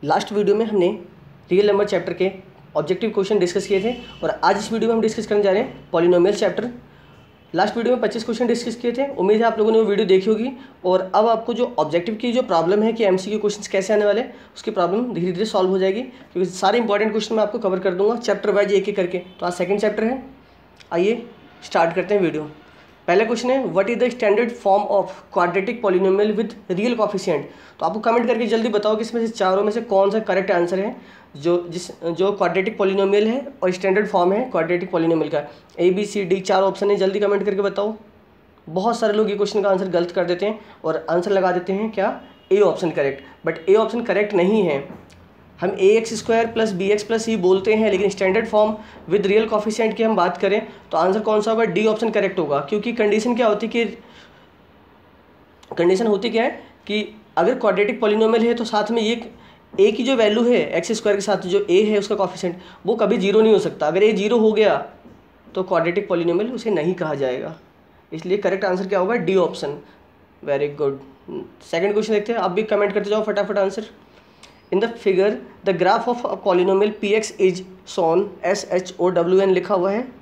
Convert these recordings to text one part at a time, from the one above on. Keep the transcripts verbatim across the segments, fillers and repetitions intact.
Last video में हमने real number chapter के ऑब्जेक्टिव क्वेश्चन डिस्कस किए थे और आज इस वीडियो में हम डिस्कस करने जा रहे हैं पॉलिनोमियल चैप्टर। लास्ट वीडियो में पच्चीस क्वेश्चन डिस्कस किए थे, उम्मीद है आप लोगों ने वो वीडियो देखी होगी। और अब आपको जो ऑब्जेक्टिव की जो प्रॉब्लम है कि एमसीक्यू क्वेश्चंस कैसे आने वाले हैं उसकी प्रॉब्लम धीरे धीरे सॉल्व हो जाएगी, क्योंकि सारे इंपॉर्टेंट क्वेश्चन मैं आपको कवर कर दूंगा चैप्टर वाइज एक एक करके। तो आज सेकंड चैप्टर है, आइए स्टार्ट करते हैं वीडियो। पहला क्वेश्चन है, what is the standard form of quadratic polynomial with real coefficient. तो आपको कमेंट करके जल्दी बताओ कि इसमें से चारों में से कौन सा करेक्ट आंसर है जो जिस जो क्वाड्रेटिक पॉलिनोमियल है और स्टैंडर्ड फॉर्म है क्वाड्रेटिक पॉलिनोमियल का। ए बी सी डी चार ऑप्शन है, जल्दी कमेंट करके बताओ। बहुत सारे लोग ये क्वेश्चन का आंसर गलत कर देते हैं और आंसर लगा देते हैं क्या, A option correct, but A option correct नहीं है। हम A x square plus B x plus C बोलते हैं, लेकिन standard form with real coefficient की हम बात करें तो आंसर कौन सा होगा, डी ऑप्शन करेक्ट होगा। क्योंकि कंडीशन क्या होती है कि कंडीशन होती क्या है कि अगर क्वाड्रेटिक पॉलिनोमियल है तो साथ में ये ए की जो वैल्यू है एक्स स्क्वायर के साथ जो ए है उसका कोफिशिएंट वो कभी जीरो नहीं हो सकता। अगर ए जीरो हो गया तो क्वाड्रेटिक पॉलिनोमियल उसे नहीं कहा जाएगा, इसलिए करेक्ट आंसर क्या होगा, D option. Very good. Second question देखते हैं, आप भी कमेंट करते जाओ फटाफट answer. In the figure the graph of a polynomial p x is shown, S H O W N लिखा हुआ है।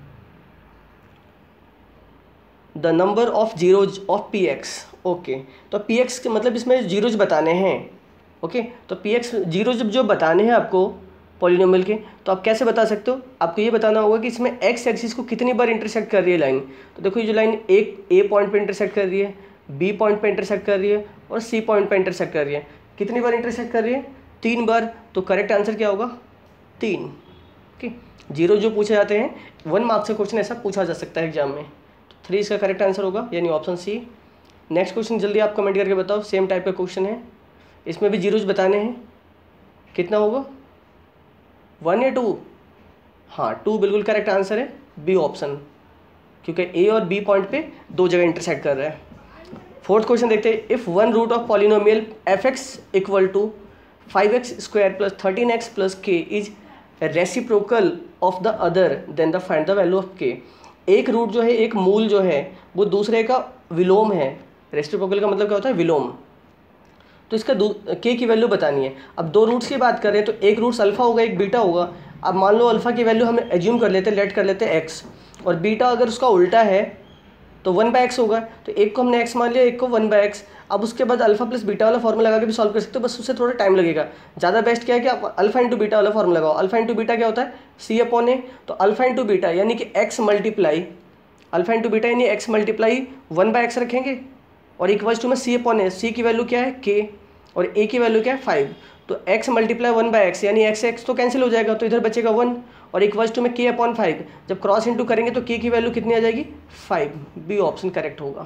The number of zeros of p x. Okay, तो पी एक्स के मतलब इसमें जीरोज बताने हैं। ओके okay, तो पी एक्स जीरोज जो बताने हैं आपको पॉलिनोमियल के, तो आप कैसे बता सकते हो, आपको ये बताना होगा कि इसमें एक्स एक्सिस को कितनी बार इंटरसेक्ट कर रही है लाइन। तो देखो ये जो लाइन एक ए पॉइंट पे इंटरसेक्ट कर रही है, बी पॉइंट पे इंटरसेक्ट कर रही है और सी पॉइंट पे इंटरसेक्ट कर रही है। कितनी बार इंटरसेक्ट कर रही है, तीन बार। तो करेक्ट आंसर क्या होगा, तीन। ओके, जीरो जो पूछे जाते हैं वन मार्क्स से क्वेश्चन ऐसा पूछा जा सकता है एग्जाम में, तो थ्री इसका करेक्ट आंसर होगा, यानी ऑप्शन सी। नेक्स्ट क्वेश्चन जल्दी आप कमेंट करके बताओ, सेम टाइप का क्वेश्चन है, इसमें भी जीरोज बताने हैं। कितना होगा, वन या टू। हाँ, टू बिल्कुल करेक्ट आंसर है, बी ऑप्शन, क्योंकि ए और बी पॉइंट पे दो जगह इंटरसेक्ट कर रहा है। फोर्थ क्वेश्चन देखते हैं, if one root of polynomial f x equal to five x square plus thirteen x plus k is reciprocal of the other then the find the value of k. एक root जो है, एक मूल जो है वो दूसरे का विलोम है। रेसिप्रोकल का मतलब क्या होता है, विलोम। तो इसका के की वैल्यू बतानी है। अब दो रूट्स की बात करें तो एक रूट्स अल्फा होगा, एक बीटा होगा। अब मान लो अल्फा की वैल्यू हम एज्यूम कर लेते हैं, लेट कर लेते हैं एक्स, और बीटा अगर उसका उल्टा है तो वन बाय एक्स होगा। तो एक को हमने एक्स मान लिया, एक को वन बाय एक्स। अब उसके बाद अल्फा प्लस बीटा वाला फॉर्मूला लगा के भी सॉल्व कर सकते हो, बस उससे थोड़ा टाइम लगेगा। ज़्यादा बेस्ट क्या है कि आप अल्फा इंटू बीटा वाला फॉर्मूला लगाओ। अल्फा इंटू बीटा क्या होता है, सी अपॉन ए। तो अल्फा इंटू बीटा यानी कि x multiply alpha into beta यानी x multiply one by x रखेंगे और इक्वल्स टू में सी अपॉन ए। सी की वैल्यू क्या है, के, और ए की वैल्यू क्या है, फाइव। तो x multiply one by x यानी x एक्स तो कैंसिल हो जाएगा, तो इधर बचेगा वन, और इक्वल्स टू में k अपॉन फाइव। जब क्रॉस इंटू करेंगे तो k की वैल्यू कितनी आ जाएगी, फाइव। बी ऑप्शन करेक्ट होगा।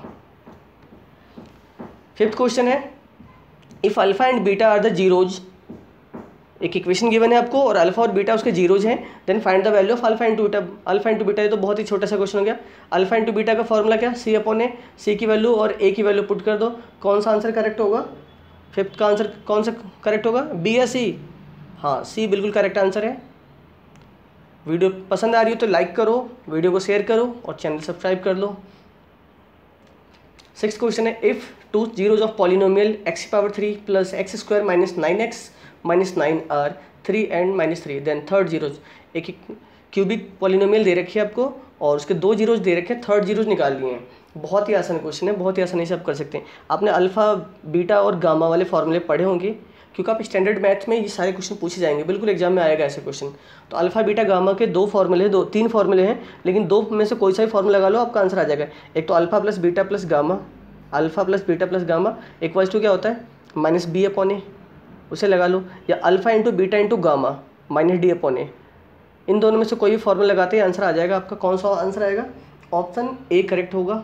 फिफ्थ क्वेश्चन है, if alpha and beta are the zeros. एक इक्वेशन गिवन है आपको और अल्फा और बीटा उसके जीरोज हैं, then find the value of alpha into beta. Alpha into beta ये तो बहुत ही छोटा सा क्वेश्चन हो गया। अल्फा इंटू बीटा का फॉर्मूला क्या, सी अपॉन ए। सी की वैल्यू और ए की वैल्यू पुट कर दो, कौन सा आंसर करेक्ट होगा, फिफ्थ का आंसर कौन सा करेक्ट होगा, बी या सी। हाँ, सी बिल्कुल करेक्ट आंसर है। वीडियो पसंद आ रही हो तो लाइक करो, वीडियो को शेयर करो और चैनल सब्सक्राइब कर लो। सिक्स क्वेश्चन है, if two zeros of polynomial x power three plus x square minus nine x minus nine are three and minus three, then third zeros. एक cubic polynomial दे रखी है आपको और उसके दो जीरोज दे रखे हैं, थर्ड जीरोज निकाल लिए हैं। बहुत ही आसान क्वेश्चन है, बहुत ही आसानी से आप कर सकते हैं। आपने अल्फ़ा बीटा और गामा वाले फॉर्मूले पढ़े होंगे, क्योंकि आप स्टैंडर्ड मैथ में ये सारे क्वेश्चन पूछे जाएंगे, बिल्कुल एग्जाम में आएगा ऐसे क्वेश्चन। तो अल्फ़ा बीटा गामा के दो फॉर्मूले हैं, दो तीन फॉर्मूले हैं, लेकिन दो में से कोई सा भी फॉर्मूला लगा लो आपका आंसर आ जाएगा। एक तो alpha plus beta plus gamma, alpha plus beta plus gamma equals to क्या होता है, माइनस बी अपॉन ए, उसे लगा लो, या alpha into beta into gamma minus d upon a. इन दोनों में से कोई भी फॉर्मूला लगाते ही आंसर आ जाएगा आपका। कौन सा आंसर आएगा, ऑप्शन ए करेक्ट होगा।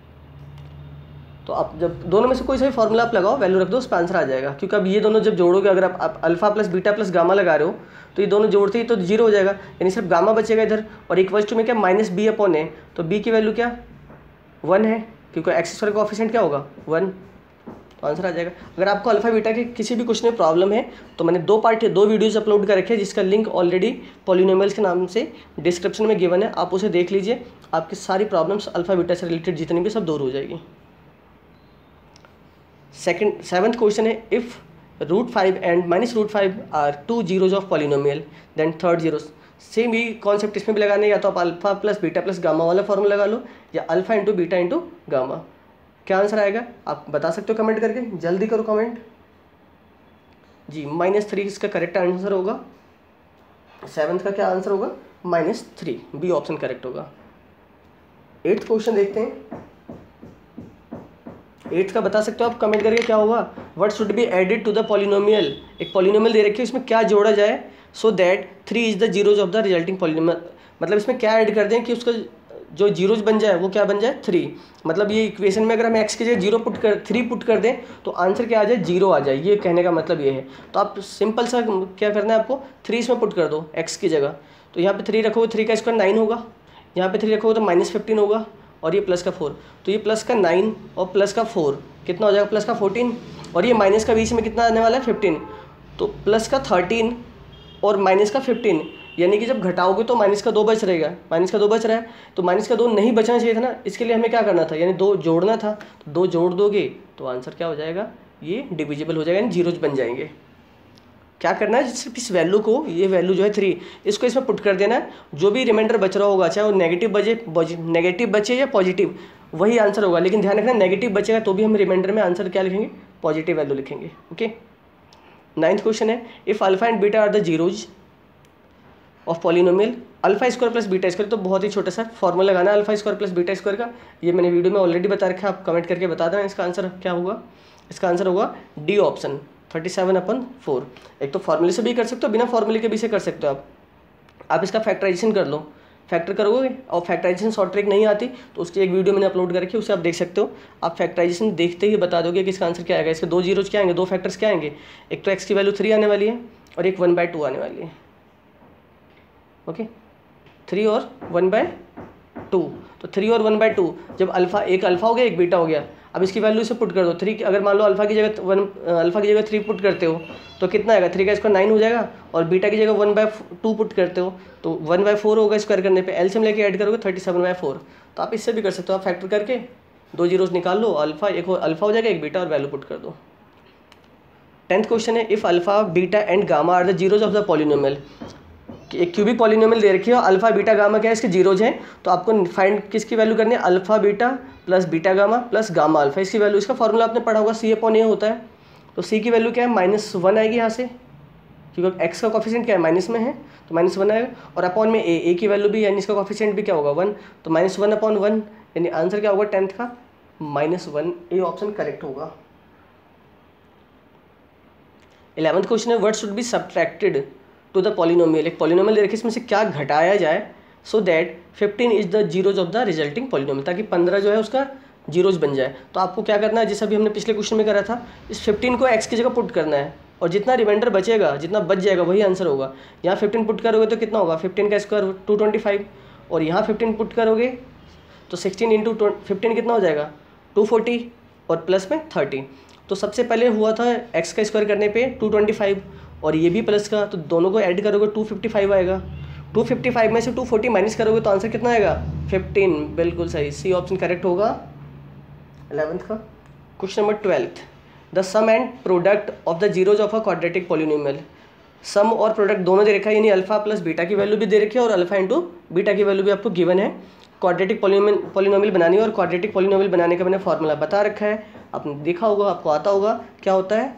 तो आप जब दोनों में से कोई सा भी फॉर्मूला आप लगाओ, वैल्यू रख दो, उस पर आंसर आ जाएगा। क्योंकि अब ये दोनों जब जोड़ोगे, अगर आप, आप alpha plus beta plus gamma लगा रहे हो तो ये दोनों जोड़ते ही तो जीरो हो जाएगा, यानी सिर्फ गामा बचेगा इधर, और इक्वल्स टू में क्या, माइनस बी अपॉन ए। तो बी की वैल्यू क्या, वन है, क्योंकि एक्स स्क्वायर का कोएफिशिएंट क्या होगा, वन। तो आंसर आ जाएगा। अगर आपको अल्फा बीटा के किसी भी क्वेश्चन में प्रॉब्लम है तो मैंने दो पार्ट दो वीडियोस अपलोड कर रखे हैं, जिसका लिंक ऑलरेडी पॉलिनोमियल्स के नाम से डिस्क्रिप्शन में गिवन है, आप उसे देख लीजिए। आपकी सारी प्रॉब्लम्स अल्फा बीटा से रिलेटेड जितनी भी सब दूर हो जाएगी। सेकंड सेवन्थ क्वेश्चन है, if root five and minus root five are two zeros of polynomial, then third zero. Same ही कॉन्सेप्ट इसमें भी लगाने, या तो आप alpha plus beta plus gamma वाला फॉर्मूला लगा लो, या alpha into beta into gamma. क्या आंसर आएगा आप बता सकते हो कमेंट करके, जल्दी करो कमेंट जी। माइनस थ्री इसका करेक्ट आंसर होगा। सेवन्थ का क्या आंसर होगा? Minus three, B option correct होगा। एट्थ क्वेश्चन देखते हैं। एट्थ का बता सकते हो आप कमेंट करके क्या होगा? What should be added to the polynomial. एक पॉलिनोमियल दे रखी है, इसमें क्या जोड़ा जाए so that three is the zeros of the resulting polynomial. मतलब इसमें क्या ऐड कर दें कि उसका जो जीरोज बन जाए वो क्या बन जाए? थ्री। मतलब ये इक्वेशन में अगर हम एक्स की जगह जीरो पुट कर थ्री पुट कर दें तो आंसर क्या आ जाए? जीरो आ जाए। ये कहने का मतलब ये है। तो आप सिंपल सा क्या करना है आपको, थ्री इसमें पुट कर दो एक्स की जगह। तो यहाँ पे थ्री रखोगे, थ्री का स्क्वायर नाइन होगा, यहाँ पे थ्री रखोगे तो माइनस फिफ्टीन होगा, और ये प्लस का फोर। तो ये प्लस का नाइन और प्लस का फोर कितना हो जाएगा? प्लस का फोर्टीन, और ये माइनस का बीच में कितना आने वाला है? फिफ्टीन। तो प्लस का थर्टीन और माइनस का फिफ्टीन, यानी कि जब घटाओगे तो माइनस का दो बच रहेगा। माइनस का दो बच रहा है, तो माइनस का दो नहीं बचना चाहिए था ना, इसके लिए हमें क्या करना था? यानी दो जोड़ना था। तो दो जोड़ दोगे तो आंसर क्या हो जाएगा? ये डिविजिबल हो जाएगा, यानी जीरोज बन जाएंगे। क्या करना है? सिर्फ इस वैल्यू को, ये वैल्यू जो है थ्री, इसको इसमें पुट कर देना है। जो भी रिमाइंडर बच रहा होगा, चाहे वो नेगेटिव बचे नेगेटिव बचे या पॉजिटिव, वही आंसर होगा। लेकिन ध्यान रखना, नेगेटिव बचेगा तो भी हम रिमाइंडर में आंसर क्या लिखेंगे? पॉजिटिव वैल्यू लिखेंगे। ओके। नाइन्थ क्वेश्चन है, if alpha and beta are the zeros of polynomial alpha square plus beta square. तो बहुत ही छोटा सा फॉर्मूला लगाना है alpha square plus beta square का। ये मैंने वीडियो में ऑलरेडी बता रखा है, आप कमेंट करके बता देना इसका आंसर क्या होगा। इसका आंसर होगा D option, thirty seven upon four. एक तो फॉर्मूले से भी कर सकते हो, बिना फॉर्मूले के भी से कर सकते हो आप। आप इसका फैक्टराइजेशन कर लो, फैक्टर करोगे और फैक्टराइजेशन शॉर्ट ट्रिक नहीं आती तो उसकी एक वीडियो मैंने अपलोड कर रखी है, उसे आप देख सकते हो। आप फैक्टराइजेशन देखते ही बता दोगे कि इसका आंसर क्या आएगा। इसके दो जीरोज क्या आएंगे, दो फैक्टर्स क्या आएंगे? एक तो एक्स की वैल्यू थ्री आने वाली है और एक वन बाय टू आने वाली है। ओके, थ्री और वन बाय टू। तो थ्री और वन बाय टू, जब अल्फा, एक अल्फा हो गया एक बीटा हो गया। अब इसकी वैल्यू से पुट कर दो। थ्री अगर मान लो अल्फा की जगह वन अल्फा की जगह थ्री पुट करते हो तो कितना आएगा? थ्री का स्क्वायर नाइन हो जाएगा, और बीटा की जगह वन बाय टू पुट करते हो तो वन बाय फोर होगा स्क्वायर करने पे। एलसीएम लेके ऐड करोगे थर्टी सेवन बाय फोर। तो आप इससे भी कर सकते हो, आप फैक्टर करके दो जीरोज निकाल लो, अल्फा एक अल्फा हो जाएगा, एक बीटा, और वैल्यू पुट कर दो। टेंथ क्वेश्चन है, if alpha beta and gamma are the zeros of the polynomial. एक क्यूबिक पॉलिनोमियल दे रखी है, अल्फा बीटा गामा क्या है? इसके जीरोज हैं। तो आपको फाइंड किसकी वैल्यू करनी है? Alpha beta plus beta gamma plus gamma alpha, इसकी वैल्यू। इसका फॉर्मूला आपने पढ़ा होगा, सी अपॉन ए होता है। तो सी की वैल्यू क्या है? माइनस वन आएगी यहाँ से, क्योंकि एक्स का कॉफिशिएंट क्या है? माइनस में है, तो माइनस वन आएगा। और अपॉन में ए, ए की वैल्यू भी, यानी इसका कॉफिशिएंट भी क्या होगा? वन। तो माइनस वन अपॉन वन, यानी आंसर क्या होगा टेंथ का? Minus one. A option correct होगा। इलेवंथ क्वेश्चन है, what should be subtracted to the polynomial. एक पॉलिनोमियल दे रखी है, इसमें से क्या घटाया जाए so that fifteen is the zeros of the resulting polynomial, ताकि पंद्रह जो है उसका जीरोज बन जाए। तो आपको क्या करना है, जैसा भी हमने पिछले क्वेश्चन में करा था, इस फिफ्टीन को एक्स की जगह पुट करना है, और जितना रिमाइंडर बचेगा, जितना बच जाएगा वही आंसर होगा। यहाँ फिफ्टीन पुट करोगे तो कितना होगा? फिफ्टीन का स्क्वायर टू ट्वेंटी फाइव, और यहाँ फिफ्टीन पुट करोगे तो सिक्सटीन इंटू फिफ्टीन कितना हो जाएगा? टू फोर्टी, और प्लस में थर्टी। तो सबसे पहले हुआ था एक्स का स्क्वायर करने पे टू ट्वेंटी फाइव, और ये भी प्लस का, तो दोनों को ऐड करोगे टू फिफ्टी फाइव आएगा। टू फिफ्टी फाइव में से टू फोर्टी माइनस करोगे तो आंसर कितना आएगा? फिफ्टीन। बिल्कुल सही, सी ऑप्शन करेक्ट होगा इलेवंथ का। Question number twelfth, the sum and product of the zeros of a quadratic polynomial. Sum और प्रोडक्ट दोनों दे रखा है, यानी अल्फा प्लस बीटा की वैल्यू भी दे रखी है और अल्फा इंटू बीटा की वैल्यू भी आपको गिवन है। क्वाड्रेटिक पॉलिनोमियल पॉलिनोमियल बनानी है, और क्वाड्रेटिक पॉलिनोमियल बनाने का मैंने फॉर्मूला बता रखा है, आपने देखा होगा, आपको आता होगा। क्या होता है?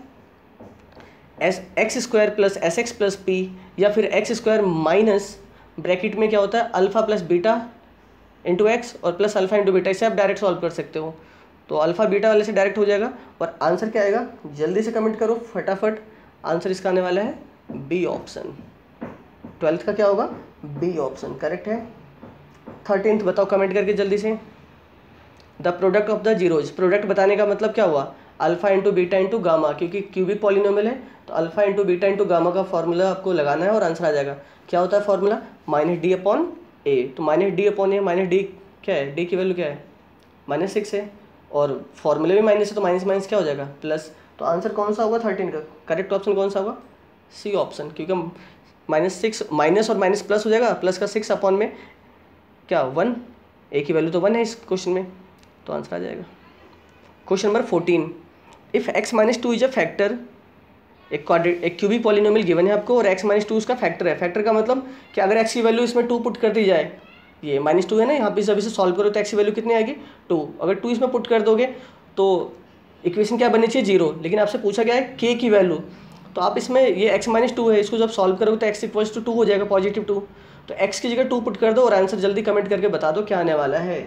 S x square plus s x plus p, या फिर एक्स स्क्वायर माइनस ब्रैकेट में क्या होता है? Alpha plus beta into x और प्लस अल्फा इंटू बीटा। इसे आप डायरेक्ट सॉल्व कर सकते हो, तो अल्फा बीटा वाले से डायरेक्ट हो जाएगा। और आंसर क्या आएगा? जल्दी से कमेंट करो फटाफट। आंसर इसका आने वाला है बी ऑप्शन। ट्वेल्थ का क्या होगा? बी ऑप्शन करेक्ट है। थर्टींथ बताओ कमेंट करके जल्दी से। The product of the zeros. Product बताने का मतलब क्या हुआ? Alpha into beta into gamma, क्योंकि क्यूबिक पॉलिनोमियल है तो alpha into beta into gamma का फॉर्मूला आपको लगाना है और आंसर आ जाएगा। क्या होता है formula? Minus d upon a. तो minus d upon a, minus d क्या है? डी की वैल्यू क्या है? माइनस सिक्स है, और फॉर्मूले में माइनस है तो माइनस माइनस क्या हो जाएगा? प्लस। तो आंसर कौन सा होगा थर्टीन का? करेक्ट ऑप्शन कौन सा होगा? सी ऑप्शन, क्योंकि माइनस सिक्स, माइनस और माइनस प्लस हो जाएगा, प्लस का सिक्स अपॉन में क्या? वन। ए की वैल्यू तो वन है इस क्वेश्चन में, तो आंसर आ जाएगा। Question number fourteen, if x minus two is a factor एक क्वाड्रेट एक क्यूबिक पॉलिनोमियल गिवन है आपको और x माइनस टू उसका फैक्टर है। फैक्टर का मतलब कि अगर x की वैल्यू इसमें टू पुट कर दी जाए, ये माइनस टू है ना, यहाँ पे जब इसे सॉल्व करो तो x की वैल्यू कितनी आएगी टू। अगर टू इसमें पुट कर दोगे तो इक्वेशन क्या बननी चाहिए जीरो, लेकिन आपसे पूछा गया है k की वैल्यू, तो आप इसमें ये x माइनस टू है, इसको जब सॉल्व करोगे तो x इक्वल्स टू टू हो जाएगा, पॉजिटिव टू। तो x की जगह टू पुट कर दो और आंसर जल्दी कमेंट करके बता दो क्या आने वाला है।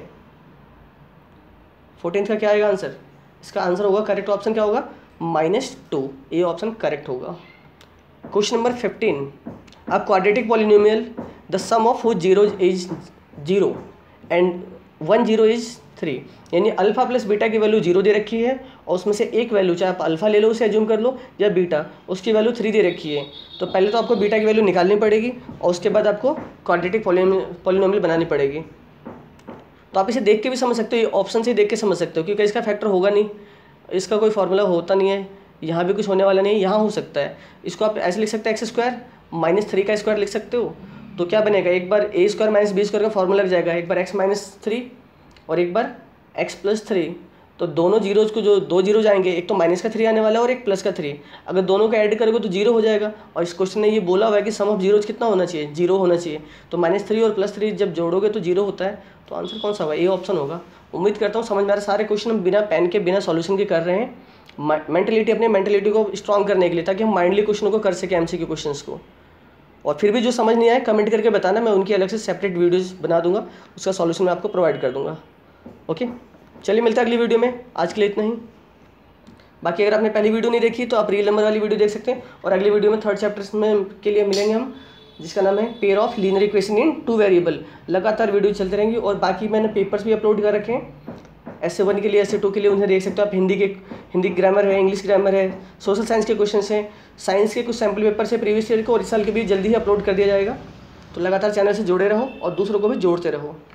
फोर्टीन का क्या आएगा आंसर, इसका आंसर होगा करेक्ट ऑप्शन क्या होगा माइनस टू, ये ऑप्शन करेक्ट होगा। Question number fifteen, a quadratic polynomial the sum of whose zero is zero and one zero is three, यानी अल्फा प्लस बीटा की वैल्यू जीरो दे रखी है और उसमें से एक वैल्यू, चाहे आप अल्फा ले लो उसे एज्यूम कर लो या बीटा, उसकी वैल्यू थ्री दे रखी है। तो पहले तो आपको बीटा की वैल्यू निकालनी पड़ेगी और उसके बाद आपको क्वाड्रेटिक पॉलिनोमियल बनानी पड़ेगी। तो आप इसे देख के भी समझ सकते हो, ये ऑप्शन से देख के समझ सकते हो, क्योंकि इसका फैक्टर होगा नहीं, इसका कोई फॉर्मूला होता नहीं है, यहाँ भी कुछ होने वाला नहीं है, यहाँ हो सकता है। इसको आप ऐसे लिख सकते हैं एक्स स्क्वायर माइनस थ्री का स्क्वायर लिख सकते हो। तो क्या बनेगा, एक बार a square minus b square का फॉर्मूला लग जाएगा, एक बार एक्स माइनस थ्री और एक बार एक्स प्लस थ्री। तो दोनों जीरोज को जो दो जीरो जाएंगे, एक तो माइनस का थ्री आने वाला है और एक प्लस का थ्री, अगर दोनों को ऐड करोगे तो जीरो हो जाएगा। और इस क्वेश्चन ने ये बोला हुआ है कि सम ऑफ जीरोज कितना होना चाहिए, जीरो होना चाहिए। तो माइनस थ्री और प्लस थ्री जब जोड़ोगे तो जीरो होता है, तो आंसर कौन सा होगा, ये ऑप्शन होगा। उम्मीद करता हूँ समझ में आ रहा है। सारे क्वेश्चन हम बिना पेन के बिना सॉल्यूशन के कर रहे हैं, मेंटलिटी अपने मेंटलिटी को स्ट्रॉन्ग करने के लिए, ताकि हम माइंडली क्वेश्चनों को कर सकें, एमसीक्यू क्वेश्चंस को। और फिर भी जो समझ नहीं आए कमेंट करके बताना, मैं उनकी अलग से सेपरेट वीडियोस बना दूंगा, उसका सॉल्यूशन मैं आपको प्रोवाइड कर दूंगा। ओके, चलिए मिलता है अगली वीडियो में, आज के लिए इतना ही। बाकी अगर आपने पहली वीडियो नहीं देखी तो आप रियल नंबर वाली वीडियो देख सकते हैं, और अगली वीडियो में थर्ड चैप्टर में के लिए मिलेंगे हम, जिसका नाम है pair of linear equation in two variable. लगातार वीडियो चलते रहेंगी और बाकी मैंने पेपर्स भी अपलोड कर रखे हैं, एस ए वन के लिए, एस ए टू के लिए, उन्हें देख सकते हो आप। हिंदी के हिंदी ग्रामर है, इंग्लिश ग्रामर है, सोशल साइंस के क्वेश्चन हैं, साइंस के कुछ सैम्पल पेपर से प्रीवियस ईयर को और इस साल के भी जल्दी ही अपलोड कर दिया जाएगा। तो लगातार चैनल से जुड़े रहो और दूसरों को भी जोड़ते रहो।